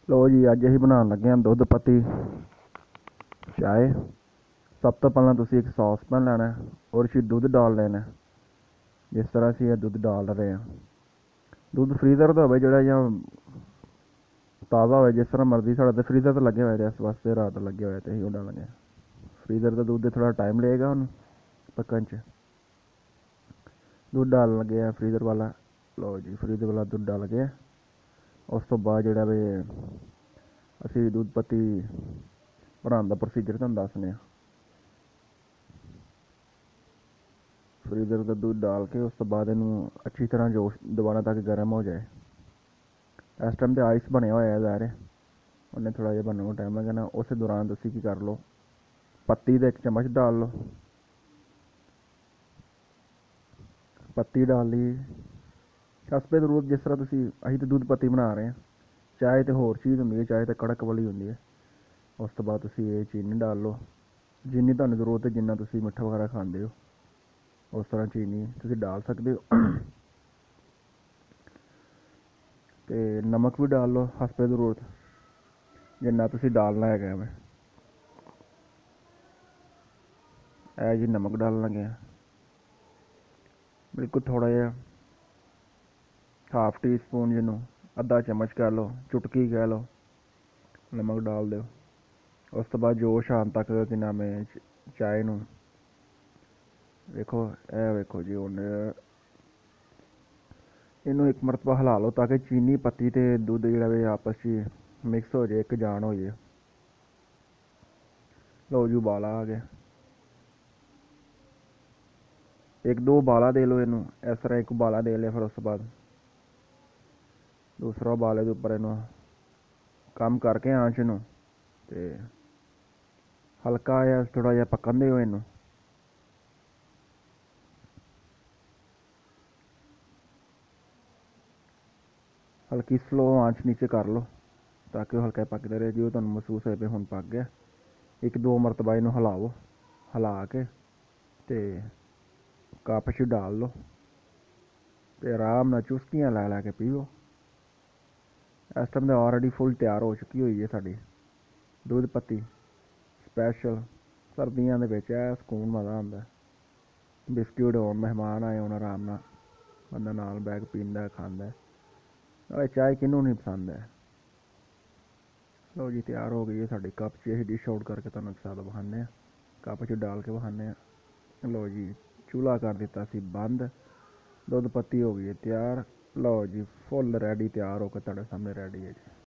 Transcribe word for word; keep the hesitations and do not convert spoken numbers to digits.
लो जी, अज असीं बनाउण लगे हां दुध पत्ती चाय। सब तो पहलां तुसीं एक सॉस पैन लैना है और इस दुध डाल लेना है। जिस तरह असीं दुध डाल रहे हैं, दुध फ्रीज़र का होवे जिहड़ा जां ताज़ा होवे, जिस तरह मर्जी। साढ़े तो फ्रीज़र तो लगे हुए, इस वास्ते रात लगे हुए तो असीं ओह डालांगे। फ्रीज़र का दुध थोड़ा टाइम लगेगा हुण पक्कन च। दुध डालन लगे हैं फ्रीज़र वाला। लो जी, फ्रीज़र वाला दुध डाल के उस तो बाद जिहड़ा वे असीं दुध पत्ती बनाउण दा प्रोसीजर तुहानूं दस्सने आं। फ्रीज़र का दूध डाल के उस तो बाद इनू अच्छी तरह जोश दबाना ताकि गर्म हो जाए। इस टाइम तो आइस बनया होया है ज़ाहिर, उन्हें थोड़ा जिहा बनने को टाइम लगना। उस दौरान तुसीं की कर लो, पत्ती का एक चम्मच डाल लो। पत्ती डाल ली हसबे जरूरत, जिस तरह तुसीं असीं तो दूध पत्ती बना रहे हैं। चाय तो होर चीज़ हुंदी है, चाय तो कड़क वाली हुंदी है। उस तो बाद तुसीं ये चीनी डाल लो, जिन्नी तुहानूं जरूरत है, जिन्ना तुसीं मिट्ठा वगैरह खांदे हो उस तरह चीनी तुसीं डाल सकदे हो। ते नमक भी डाल लो हसबे जरूरत, जिन्ना तुसीं डालना है। मैं ऐ जी नमक डालन लगे हैं, बिल्कुल थोड़ा जिहा, हाफ टी स्पून, जिन्हों अद्धा चम्मच कह लो, चुटकी कह लो, नमक डाल दो। उस तो बाद जोश आन तक कि नाम है चाय नूं वेखो, ए वेखो जी, हुण इनू एक मरतबा हिला लो ताकि चीनी पत्ती ते दुध जिहड़ा वे आपस च मिक्स हो जाए, एक जान हो जाए। लो जी, उबाला आ गया। एक दो उबाला दे लो इनू, इस तरह एक उबाला दे लिया, फिर उस बाद दूसरा उबाले के उपर इनू कम करके आंच नूं ते हल्का जिहा थोड़ा जिहा पकन दिओ इनू। हल्की स्लो आंच नीचे कर लो ताकि वह हल्का पकते रहे। जो तुहानूं महसूस होए हुण पक गया। एक दो मरतबा इनू हिलाओ, हिला के ते कप च डाल लो ते आराम नाल चुस्कियां लै लै के पीओ। इस टाइम तो ऑलरेडी फुल तैयार हो चुकी हुई है साडी दुध पत्ती स्पैशल। सर्दियां दे विच ऐ सकून मज़ा आंदा। बिस्किट होन, मेहमान आए होन, आराम नाल बंदा नाल बैठ के पींदा खांदा। नाले चाय किनू नहीं पसंद है। लो जी, तैयार हो गई है साडी कप च। असीं डिश आउट करके तुहानूं एक साथ विखाने, कप च डाल के विखाने। लो जी, चूल्हा कर दिता सी बंद, दुध पत्ती हो गई है तैयार। लो जी, फुल रेडी तैयार होकर तुहाडे सामने रेडी है जी।